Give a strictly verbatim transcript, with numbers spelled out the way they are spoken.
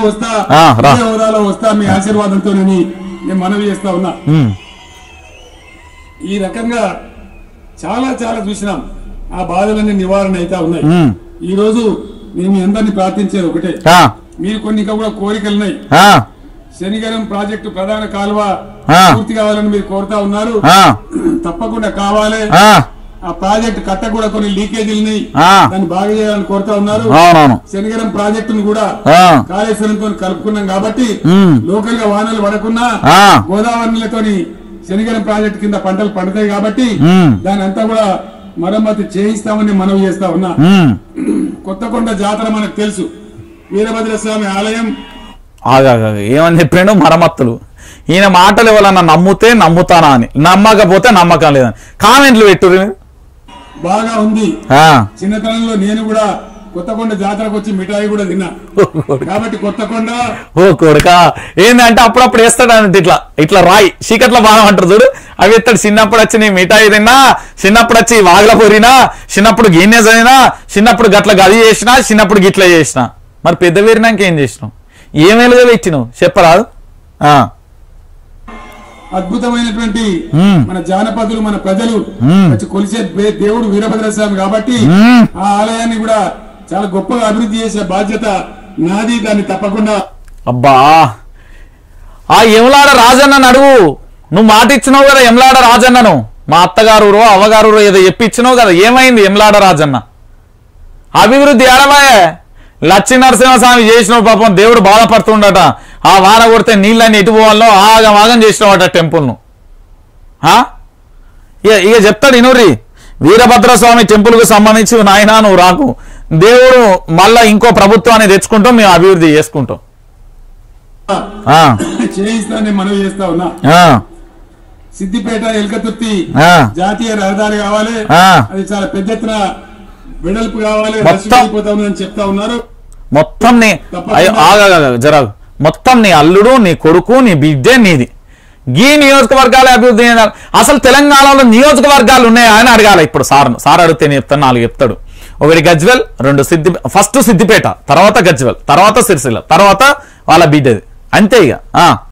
వస్తా హోదాలో వస్తా మీ ఆశీర్వాదంతో నేను మనవి చేస్తా ఉన్నా. ఈ రకంగా చాలా చాలా చూసినాం, ఆ బాధలన్నీ నివారణ అయితే ఉన్నాయి. ఈ రోజు నేను అందరినీ ప్రార్థించేది ఒకటే, మీరు కొన్ని ఇంకా కూడా కోరికలున్నాయి. శనిగరం ప్రాజెక్టు ప్రధాన కాలువ పూర్తి కావాలని మీరు కోరుతా ఉన్నారు, తప్పకుండా కావాలి. ఆ ప్రాజెక్టు కట్ట కూడా కొన్ని లీకేజీలు దాన్ని బాగా చేయాలని కోరుతా ఉన్నారు. శనిగరం ప్రాజెక్టును కూడా కాళేశ్వరంతో కలుపుకున్నాం కాబట్టి లోకల్ గా వానలు పడకున్నా గోదావరిలతోని శనిగరం ప్రాజెక్టు కింద పంటలు పండుతాయి కాబట్టి దాని అంతా కూడా మరమ్మతు చేయిస్తామని మనవి చేస్తా ఉన్నా. కొత్తకొండ జాతర మనకు తెలుసు, వీరభద్రస్వామి ఆలయం. ఏమని చెప్పాడు మరమ్మత్తులు, ఈయన మాటలు ఎవరన్నా నమ్ముతే నమ్ముతానా అని, నమ్మకపోతే నమ్మకం లేదని కామెంట్లు పెట్టుర్రు. బాగా ఉంది. చిన్నతనంలో నేను కూడా కొత్తకొండ జాతరకు వచ్చి మిఠాయి కూడా తిన్నా కాబట్టి కొత్తకొండ ఓ కొడుక ఏంటంటే అప్పుడప్పుడు వేస్తాడు అంటే ఇట్లా ఇట్లా రాయి చీకట్లో బాగా అంటారు చూడు, అవి ఎత్తాడు. చిన్నప్పుడు వచ్చి నీ మిఠాయి తిన్నా, చిన్నప్పుడు వచ్చి వాగల పొరినా, చిన్నప్పుడు గిన్నెస్ అయినా, చిన్నప్పుడు గట్ల గది చేసినా, చిన్నప్పుడు గిట్ల చేసినా. మరి పెద్ద వేరినాక ఏం చేసినావు, ఏమేలుగా పెట్టినావు చెప్పరాదు. అద్భుతమైనటువంటి మన జానపదులు మన ప్రజలు కొలిసే దేవుడు వీరభద్రస్వామి కాబట్టి ఆ ఆలయాన్ని కూడా చాలా గొప్పగా అభివృద్ధి చేసే బాధ్యత నాది. దాన్ని తప్పకుండా అబ్బా ఆ ఎమ్లాడ రాజన్న అడుగు, నువ్వు మాట ఇచ్చినావు కదా ఎమ్లాడ రాజన్నను, మా అత్తగారు అవ్వగారు ఏదో చెప్పిచ్చినావు కదా, ఏమైంది ఎమ్లాడ రాజన్న అభివృద్ధి ఏడమాయే? లక్ష్మీ నరసింహస్వామి చేసినావు పాపం, దేవుడు బాధపడుతుండట. ఆ వాన కొడితే నీళ్ళని ఎటు పోవాలో ఆగం ఆగం చేసినావట టెంపుల్ను. ఇక ఇక చెప్తాడు ఇనురి, వీరభద్రస్వామి టెంపుల్ కు సంబంధించి నాయనా నువ్వు రాకు, దేవుడు మళ్ళా ఇంకో ప్రభుత్వాన్ని తెచ్చుకుంటాం, మేము అభివృద్ధి చేసుకుంటాం. మనవి చేస్తా ఉన్నా, సిద్దిపేట ఎల్కతుర్తి జాతీయ రహదారి కావాలి, అది చాలా పెద్ద ఎత్తున వెడల్పు కావాలి, అని చెప్తా ఉన్నారు. మొత్తం నీ జరా మొత్తం నీ అల్లుడు, నీ కొడుకు, నీ బిడ్డే నీది. గీ నియోజకవర్గాల అభివృద్ధి అసలు తెలంగాణలో నియోజకవర్గాలు ఉన్నాయా అని అడగాలి ఇప్పుడు సార్. సార్ అడిగితే నేను చెప్తాను, నాలుగు చెప్తాడు. ఒకటి గజ్వెల్, రెండు సిద్ధి ఫస్ట్ సిద్దిపేట, తర్వాత గజ్వెల్, తర్వాత సిరిసిల్ల, తర్వాత వాళ్ళ బిడ్డది, అంతే ఇక.